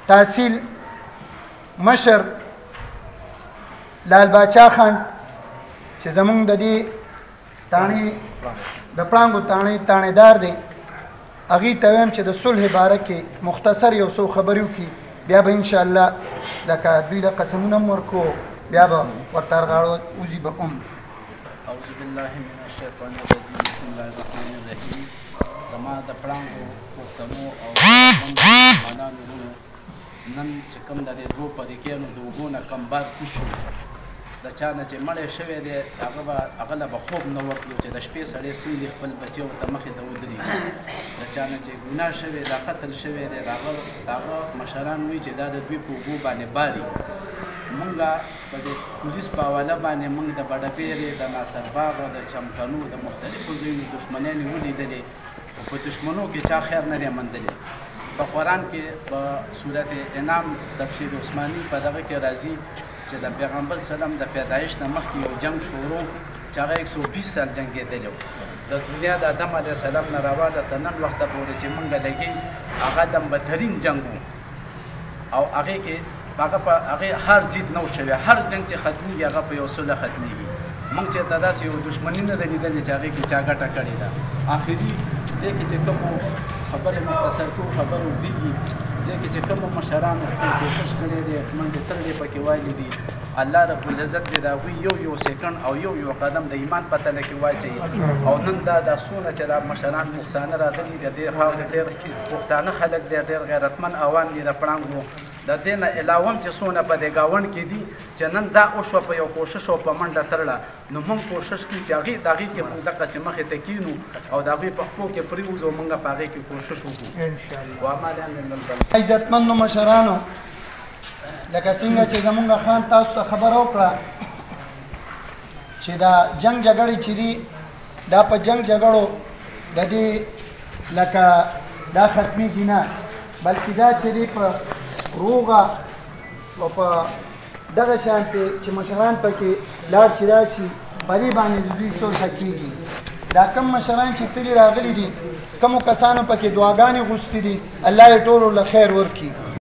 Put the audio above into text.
تحصیل مشر لال باچا خان چې زمونږ د دې تاڼې د پړانګو تاڼېدار دی، هغې ته وایم چې د صلح باره کې مختصر یو څو خبرې وکړي، بیا به انشاءالله لکه دوی له قسمونه هم ورکو، بیا به ورته غاړه وځي به هم. اعوذ بالله من الشیطان الرجیم، بسم الله الرحمن الرحیم. زما د پړانګو پښتنو او افغانانو وروڼو، نن چې کوم د دې دوو پریکیانو د اوبو نه کم باد کوز شو، د چا نه چې مړی شوی دی هغه له به خوب نه ورتلو چې د شپې سړی څنګه خپل بچي ورته مخې ته ودرېږي. د چا نه چې ګناه شوی دا قتل شوی دی، د هغه مشران وایي چې دا د دوی په اوبو باندې باري. مونږ په دې پولیس په حواله باندې مونږ د بډپېرې، د ناصرباغ، د چمکنو، د مختلفو ځایونو دښمنیانې ولیدلې، په دښمنو کې چا خیر نه دی موندلی. په قرآن کې په صورت انعام تفسیر عثماني په دغه کې راځي چې د پیغمبر سلم د پیدایش نه مخکې یو جنګ شروع چې هغه 120 سال جنګېدلی و. د دنیا د آدم علیه السلام نه راواده تر نن وخته پورې چې مونږ لګي هغه د بدترین جنګ و، او هغې کې هغې هر جید نه و شوی. هر جنګ چې ختمېږي هغه په یو سوله ختمېږي. مونږ چېرته داسې یو دښمني نه ده لیدلې چې هغې کې چا ګټه کړې ده. آخري دې کې چې کومو خبرې مختصر کوو، خبرې اوږدېږي، دې کې چې کومو مشرانو کوښښ کړی دی، منډې ترړې پکې وایلې دي، الله رب العزت دې د هغوی یو سیکنډ او یو قدم د ایمان په تله کې واچوي. او نن دا څونه چې دا مشران پښتانه راغلي دي، ډېر پښتانه خلک دی، ډېر غیرتمند اوان دي د پړانګو. د دې نه علاوه هم چې څونه په دې ګاونډ کې دي چې نن دا وشوه په یو کوښښ او په منډه ترړه، نو موږ کوښښ کوو چې د هغې کې موږ دقسې مخې ته کینو او د هغوی په پښو کې پرېوځو، موږ په هغې کې کوښښ وکړو. عزتمندو مشرانو، لکه څنګه چې زمونږ خان تاسو ته خبره وکړه چې دا جنګ جګړې چې دي، دا په جنګ جګړو د دې لکه دا ختمېږي نه، بلکې دا چې دی په روغه او په دغه شانتې چې مشران پکې لاړ شي راشي، په دې باندې د دوی صلح کېږي. دا کم مشران چې تلي راغلي دي، کومو کسانو پکې دعاګانې غوښتي دي، الله یې ټولو له خیر ورکړي.